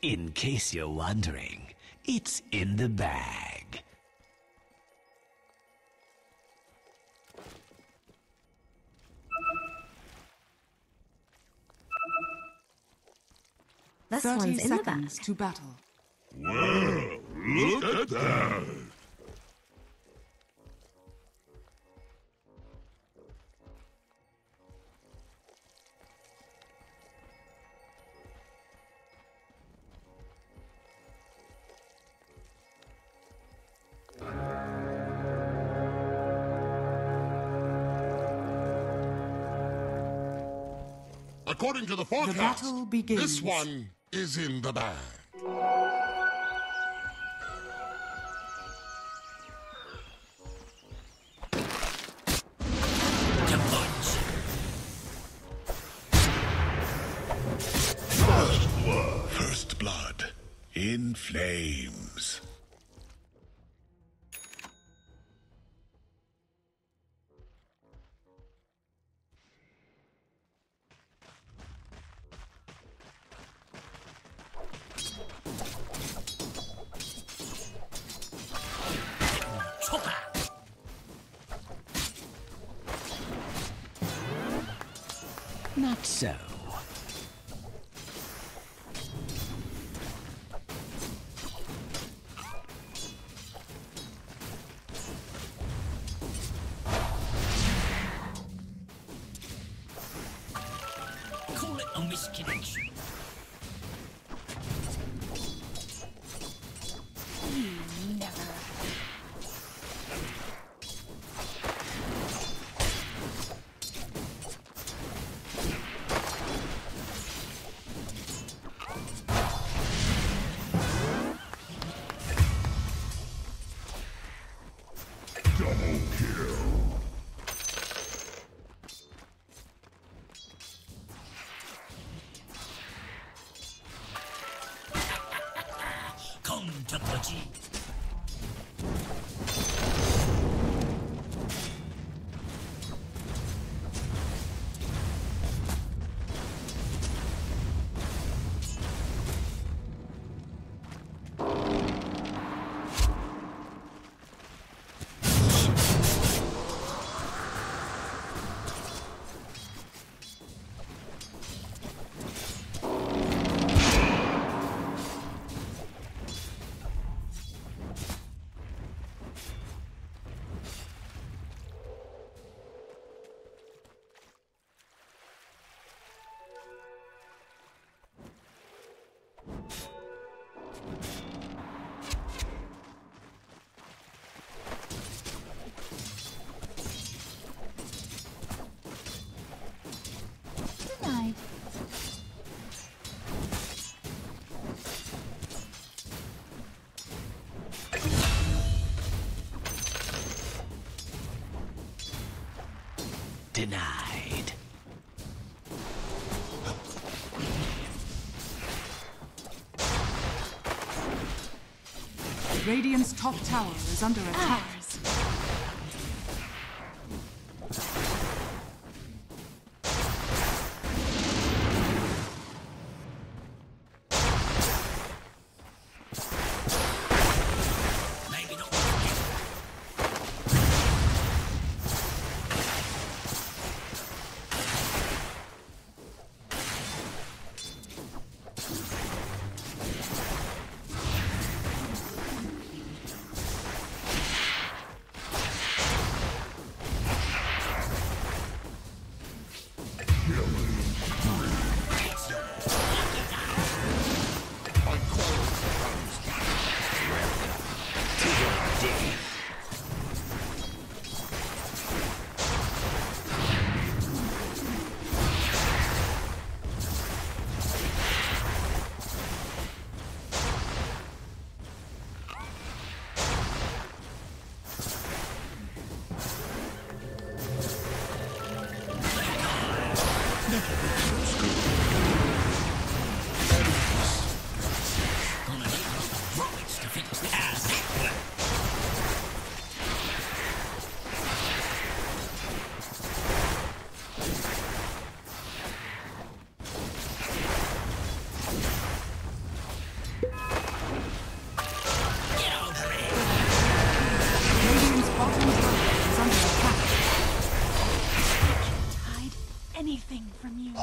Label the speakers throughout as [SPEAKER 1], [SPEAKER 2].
[SPEAKER 1] In case you're wondering, it's in the bag.
[SPEAKER 2] This
[SPEAKER 3] 30
[SPEAKER 2] one's in the bag.
[SPEAKER 3] seconds to battle.
[SPEAKER 4] Well, look at that! According to the forecast,
[SPEAKER 3] battle begins.
[SPEAKER 4] this one is in the bag.
[SPEAKER 5] First blood in flames.
[SPEAKER 1] Not so.
[SPEAKER 6] Call it a misconnection.
[SPEAKER 4] Double kill.
[SPEAKER 6] Come to Pudgy.
[SPEAKER 2] Denied.
[SPEAKER 1] Denied.
[SPEAKER 3] Radiant's top tower is under attack.
[SPEAKER 6] Maybe not.
[SPEAKER 2] from you.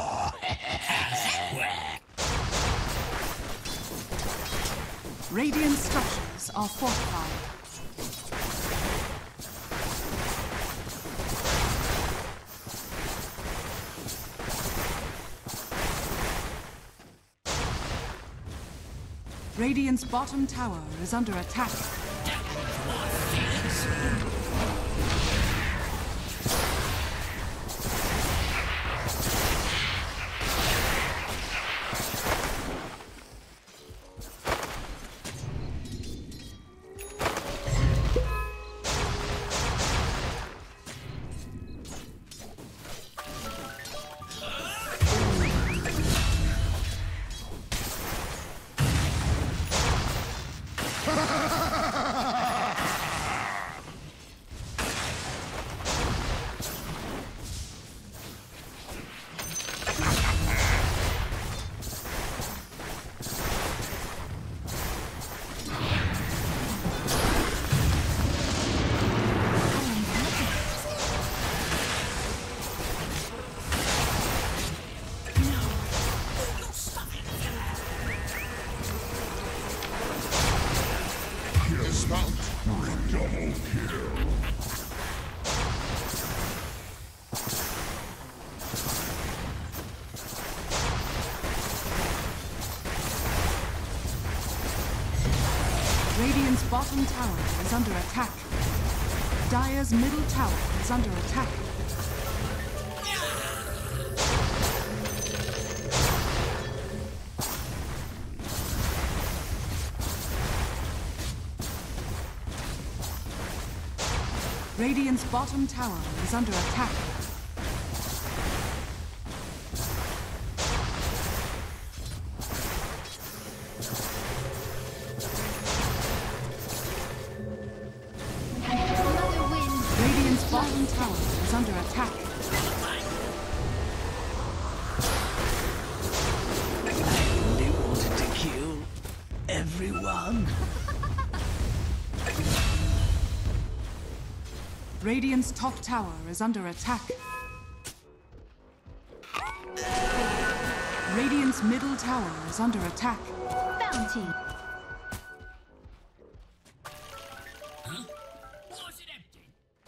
[SPEAKER 3] Radiant structures are fortified. Radiant's bottom tower is under attack.
[SPEAKER 4] Dismount. Double kill.
[SPEAKER 3] Radiant's bottom tower is under attack. Dire's middle tower is under attack. Radiant's bottom tower is under attack.
[SPEAKER 2] Another win.
[SPEAKER 3] Radiant's bottom tower is under attack.
[SPEAKER 1] I only wanted to kill everyone.
[SPEAKER 3] Radiant's top tower is under attack. Radiant's middle tower is under attack.
[SPEAKER 2] Bounty.
[SPEAKER 6] Was it empty?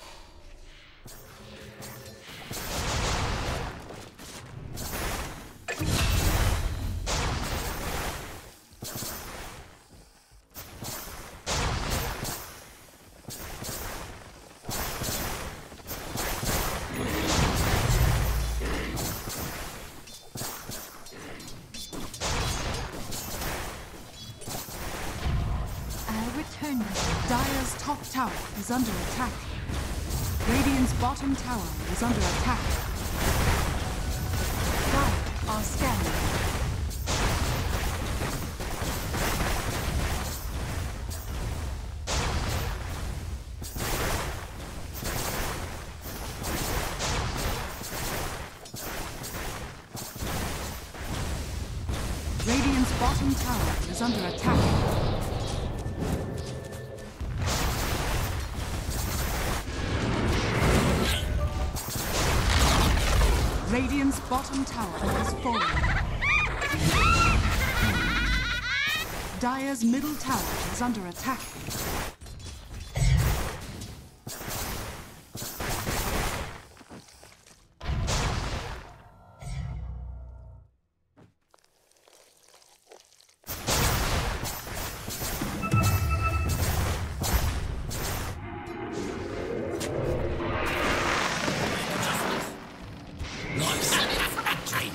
[SPEAKER 2] I'll return them.
[SPEAKER 3] Dire's top tower is under attack. Radiant's bottom tower is under attack. Dire are scanning. Radiant's bottom tower is under attack. Radiant's bottom tower has fallen. Dire's middle tower is under attack.
[SPEAKER 6] Like satisfactory.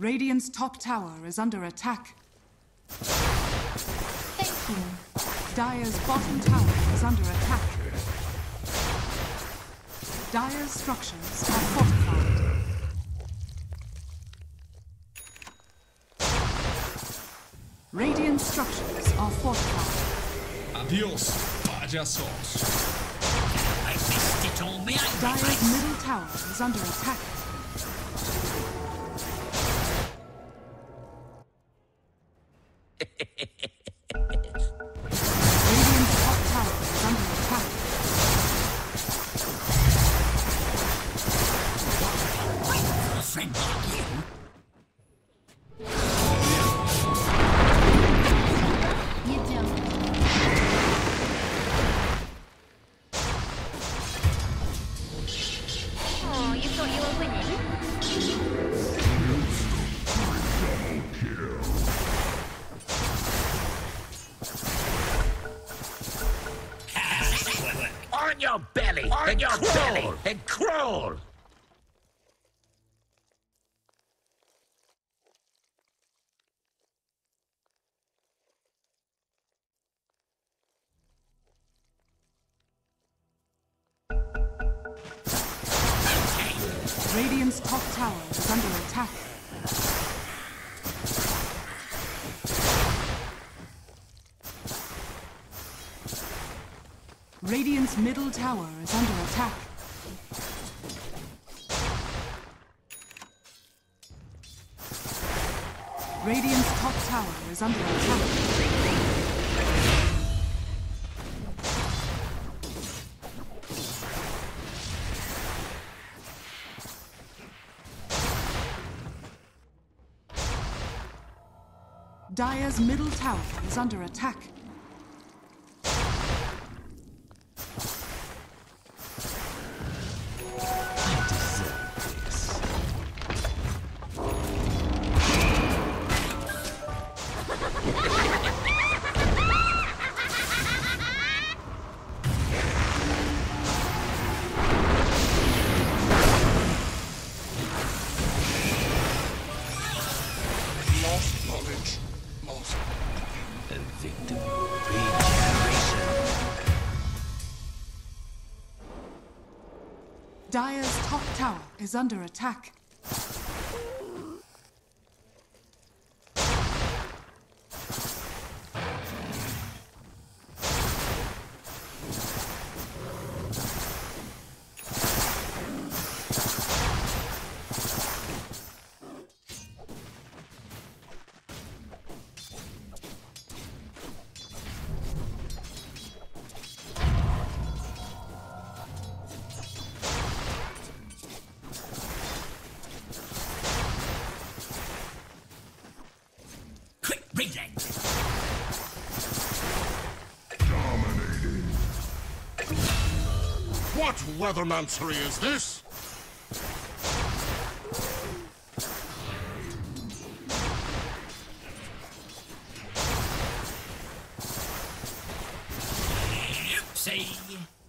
[SPEAKER 3] Radiant's top tower is under attack.
[SPEAKER 2] Thank you.
[SPEAKER 3] Dire's bottom tower is under attack. Dire's structures are fortified. Radiant structures are fortified.
[SPEAKER 7] Adios, payasos.
[SPEAKER 6] I missed it all, may I?
[SPEAKER 3] Dire's middle tower is under attack. Radiant's top tower is under attack.
[SPEAKER 6] A friend like you.
[SPEAKER 2] You don't. Oh, you thought you were winning?
[SPEAKER 6] On your belly! On your belly! And crawl!
[SPEAKER 3] Radiant's top tower is under attack. Radiant's middle tower is under attack. Radiant's top tower is under attack. Dire's middle tower is under attack.
[SPEAKER 1] I deserve this.
[SPEAKER 4] Lost knowledge. Lost.
[SPEAKER 1] A victim. Regeneration.
[SPEAKER 3] Dire's top tower is under attack.
[SPEAKER 6] Quick, reading!
[SPEAKER 4] Dominating. What weathermancery is this?
[SPEAKER 6] Oopsie!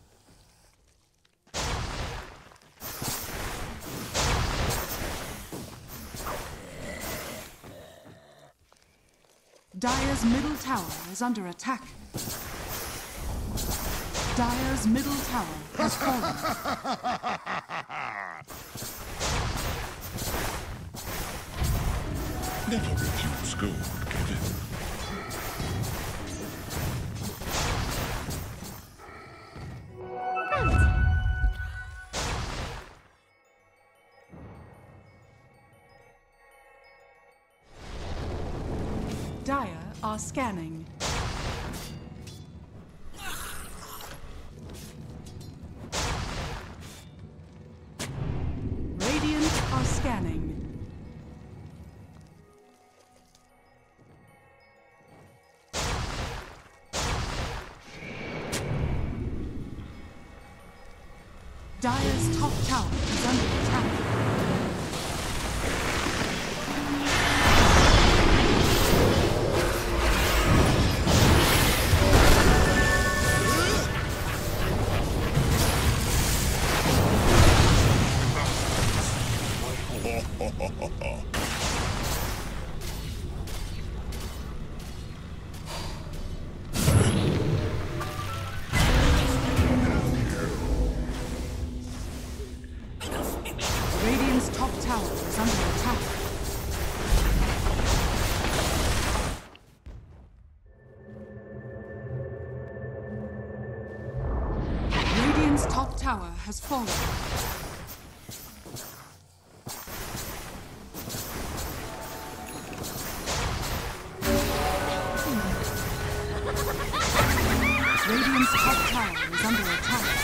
[SPEAKER 3] Dire's middle tower is under attack. Dire's middle tower has fallen.
[SPEAKER 5] Never refuse gold given.
[SPEAKER 3] Dire are scanning. Radiant are scanning. Dire's top tower is under attack. top tower has fallen. Radiant's top tower is under attack.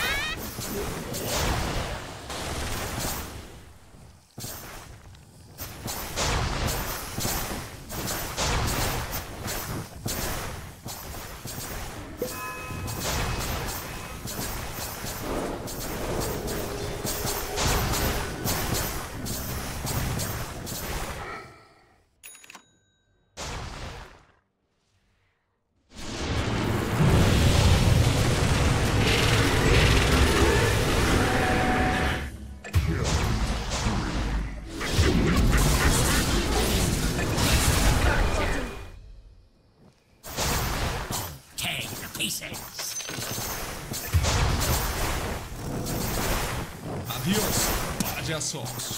[SPEAKER 7] Adios, payasos.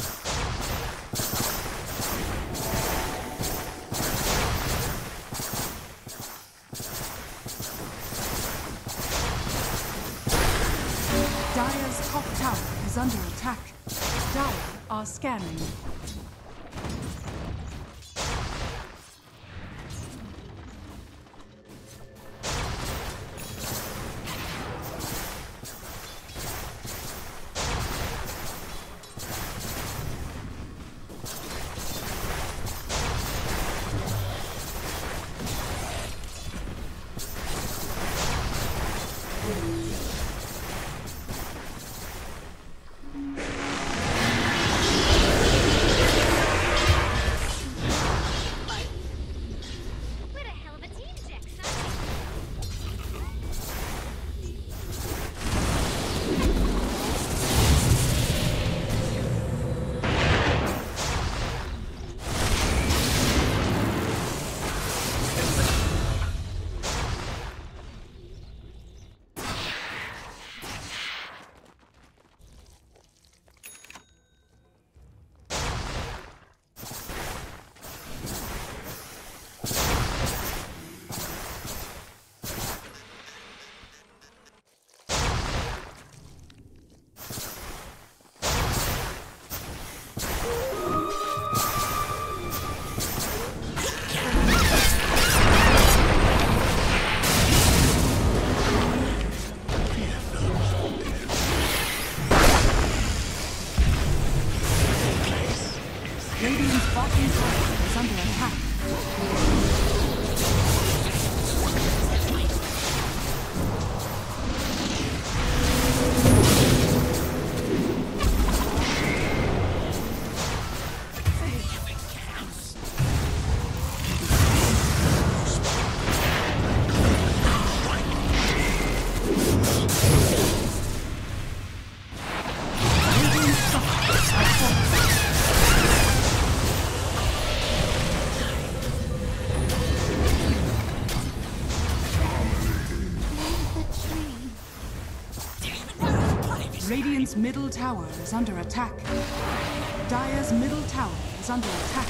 [SPEAKER 3] Dire's top tower is under attack. Dire are scanning.
[SPEAKER 2] What a hell of a team, Jackson. Radiant's bottom tower is under attack. Radiant's middle tower is under attack. Dire's middle tower is under attack.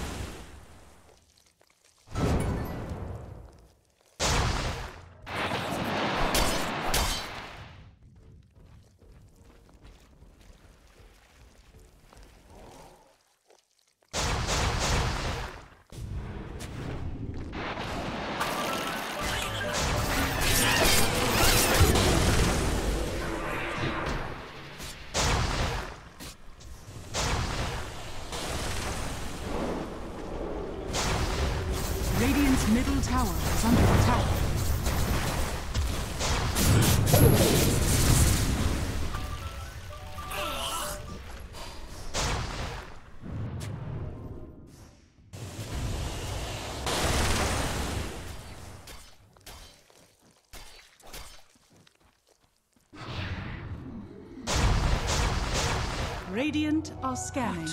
[SPEAKER 2] Radiant's middle tower is under attack. Radiant are scanning.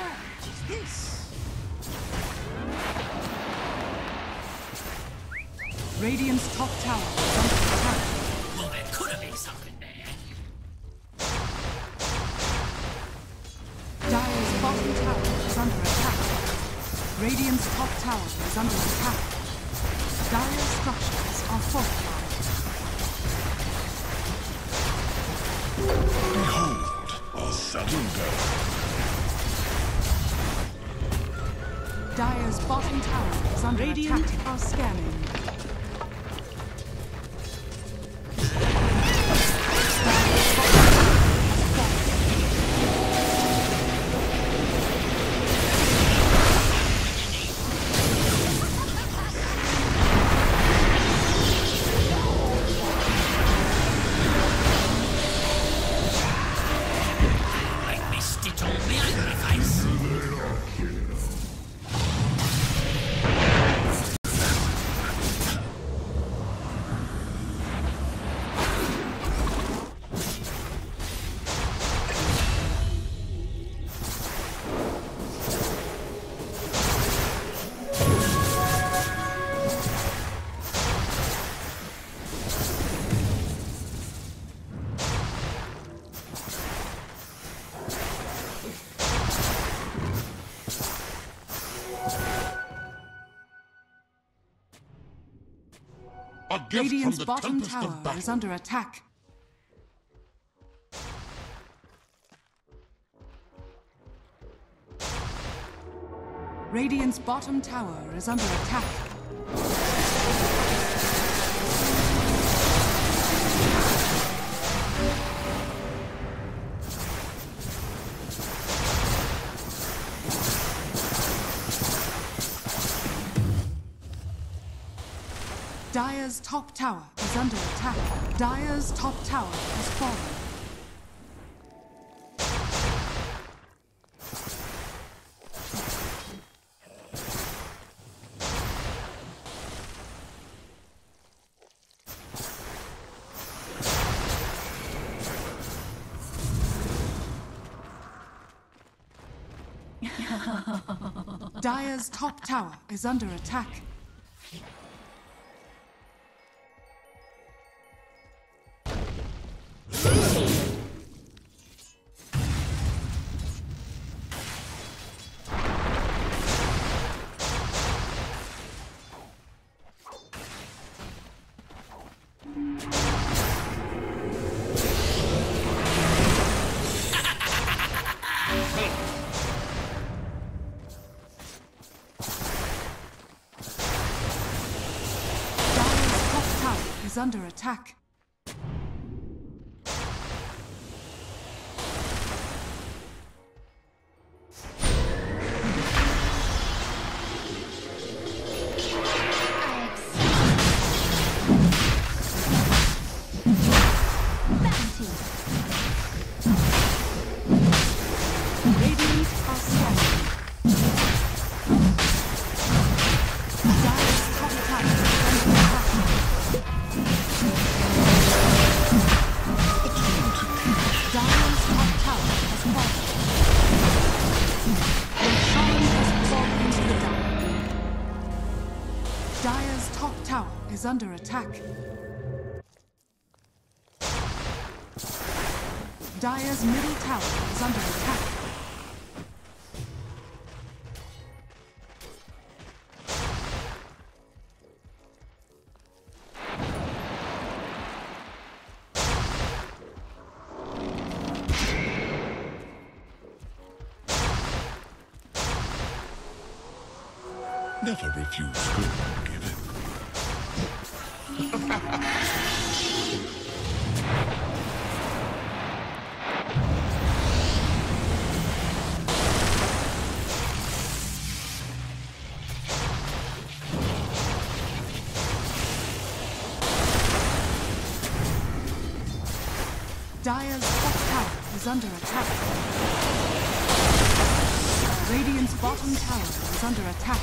[SPEAKER 2] Radiant's top tower is under attack.
[SPEAKER 6] Well, there could have been something there.
[SPEAKER 3] Dire's bottom tower is under attack. Radiant's top tower is under attack. Dire's structures are fortified.
[SPEAKER 5] Sunga.
[SPEAKER 2] Dire's bottom tower is under
[SPEAKER 3] Radiant
[SPEAKER 2] attack.
[SPEAKER 3] are scanning.
[SPEAKER 6] Like me stitch on me sacrifice.
[SPEAKER 4] A gift
[SPEAKER 2] Radiant's
[SPEAKER 4] from the
[SPEAKER 2] bottom
[SPEAKER 4] Tempest
[SPEAKER 2] tower
[SPEAKER 4] of Battle.
[SPEAKER 2] is under attack. Radiant's bottom tower is under attack. Dire's top tower is under attack. Dire's top tower has fallen. Dire's top tower is under attack. Dire's top tower is under attack. Radiant are scanning. Dire's top tower is under attack. Dire's top tower has fallen. Roshan has fallen into the Dire. Dire's top tower is under attack. Dire's middle tower is under attack.
[SPEAKER 5] Never refuse good given.
[SPEAKER 2] Dire's top tower is under attack. Radiant's bottom tower is under attack.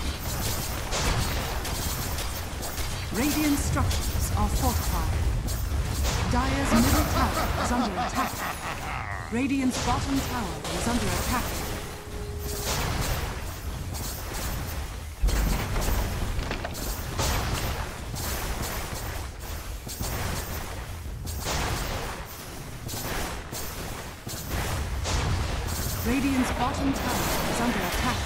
[SPEAKER 2] Radiant structures are fortified. Dire's middle tower is under attack. Radiant's bottom tower is under attack. Radiant's bottom tower is under attack.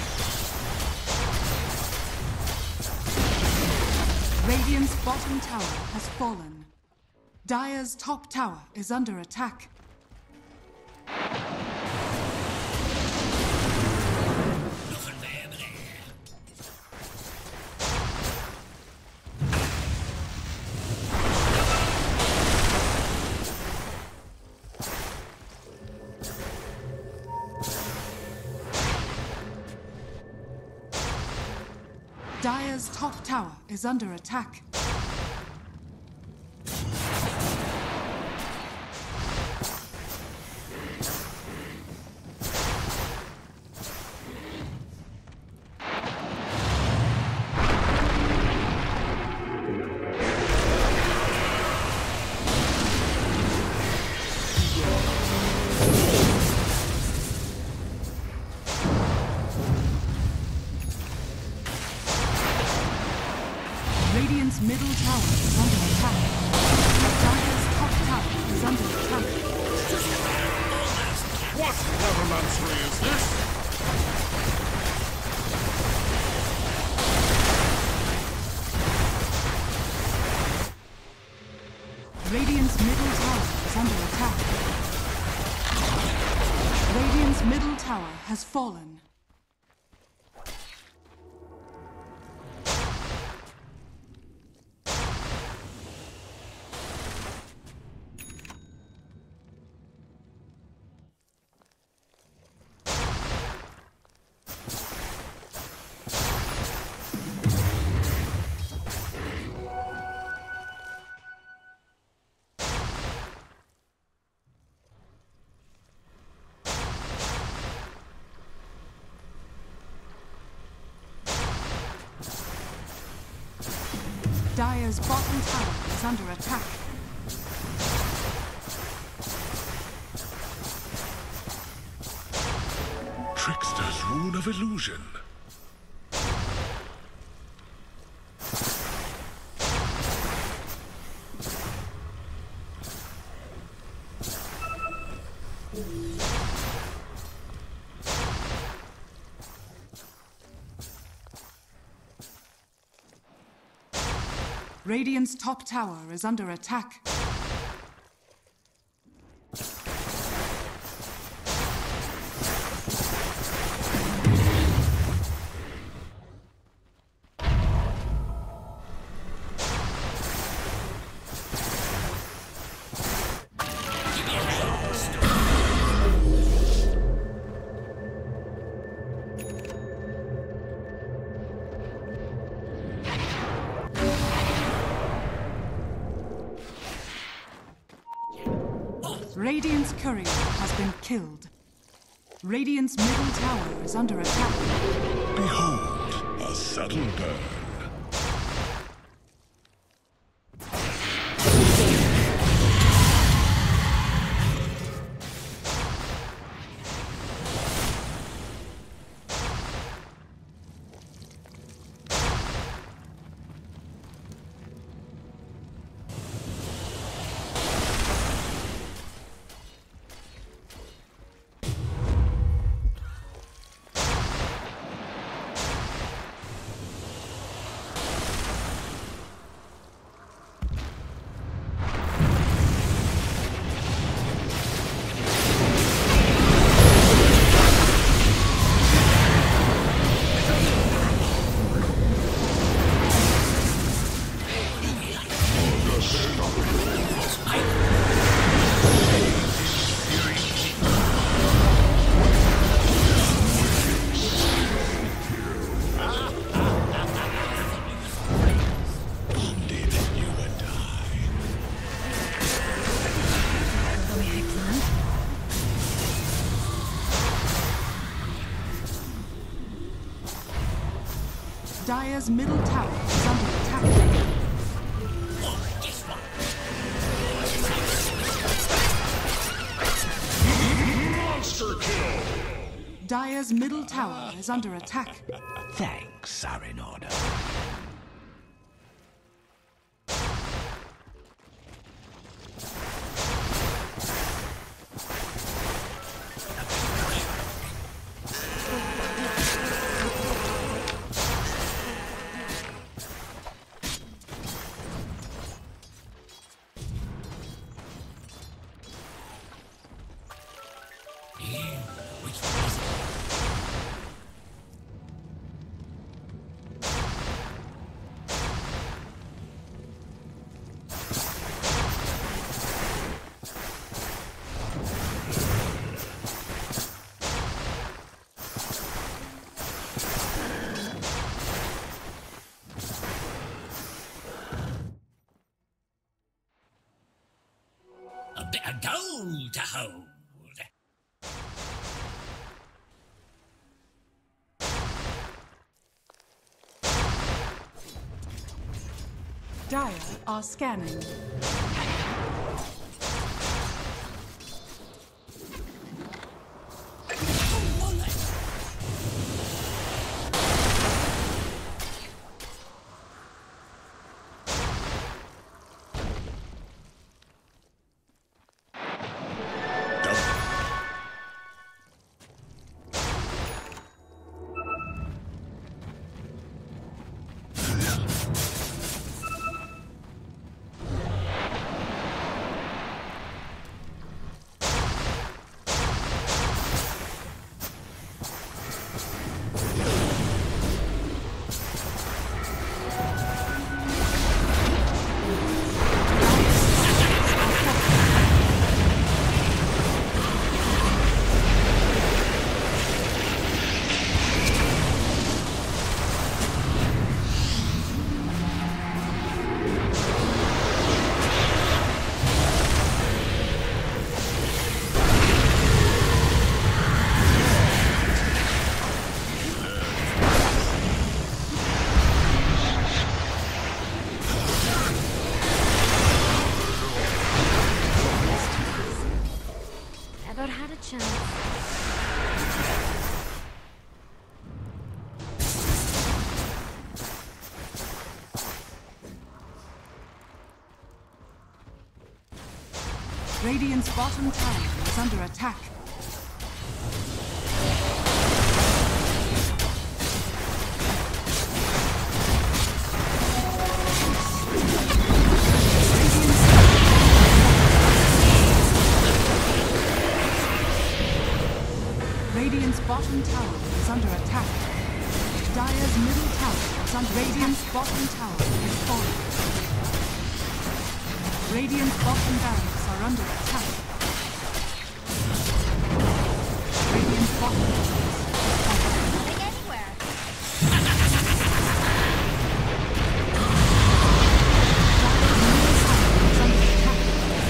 [SPEAKER 2] Radiant's bottom tower has fallen. Dire's top tower is under attack. Dire's top tower is under attack. Radiant's middle tower is under attack. Dire's top tower is under attack.
[SPEAKER 4] What Weathermancery is this?
[SPEAKER 2] Radiant's middle tower is under attack. Radiant's middle tower has fallen. Dire's bottom tower is under attack.
[SPEAKER 5] Trickster's Rune of Illusion.
[SPEAKER 2] Radiant's top tower is under attack. Radiant's courier has been killed. Radiant's middle tower is under attack.
[SPEAKER 5] Behold, a subtle burn.
[SPEAKER 2] Dire's middle tower is under attack.
[SPEAKER 4] Monster kill!
[SPEAKER 2] Dire's middle tower is under attack.
[SPEAKER 1] Thanks are in order.
[SPEAKER 6] bit of gold to hold.
[SPEAKER 2] Dire are scanning. Radiant's bottom tower is under attack. Radiant's bottom tower is under attack. Dire's middle tower is under Radiant's bottom tower is falling. Radiant's bottom barracks are under attack. Radiant's bottom barracks is falling.
[SPEAKER 8] Nothing anywhere.
[SPEAKER 2] Dire's middle tower is under attack.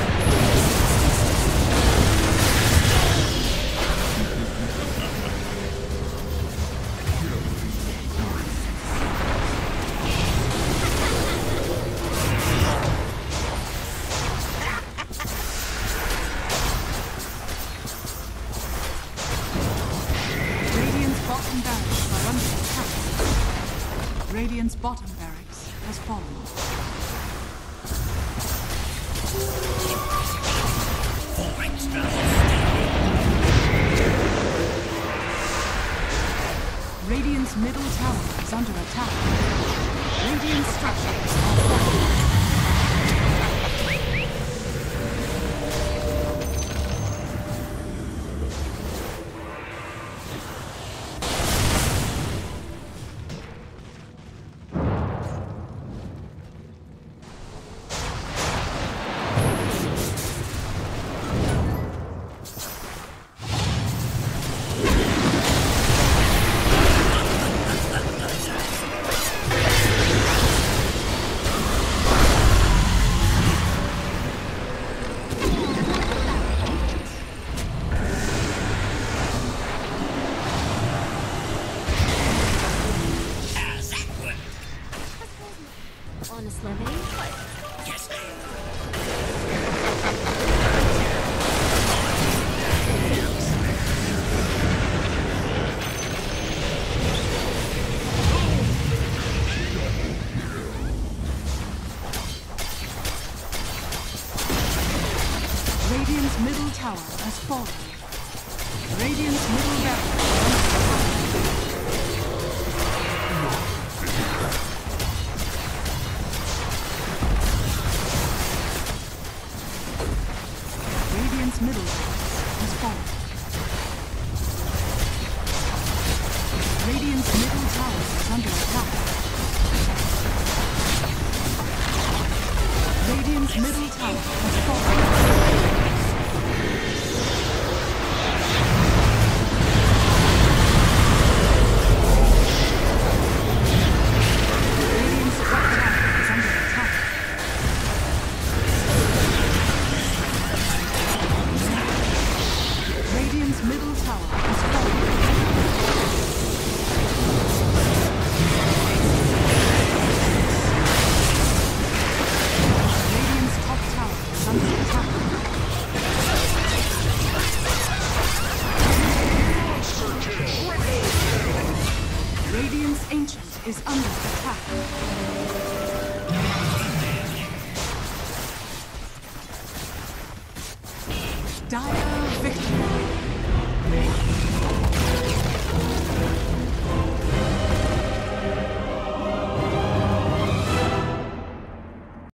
[SPEAKER 2] Radiant's bottom barracks has fallen.
[SPEAKER 6] For extra.
[SPEAKER 2] Radiant's middle tower is under attack. Radiant structures are falling.
[SPEAKER 8] Honest living?
[SPEAKER 6] Yes.
[SPEAKER 2] Radiant's middle tower has fallen. Radiant's middle barracks is under attack. Radiant's middle barracks has fallen. Radiant's middle tower is under attack. Radiant's middle tower has fallen. Radiant's top tower is under attack. Dire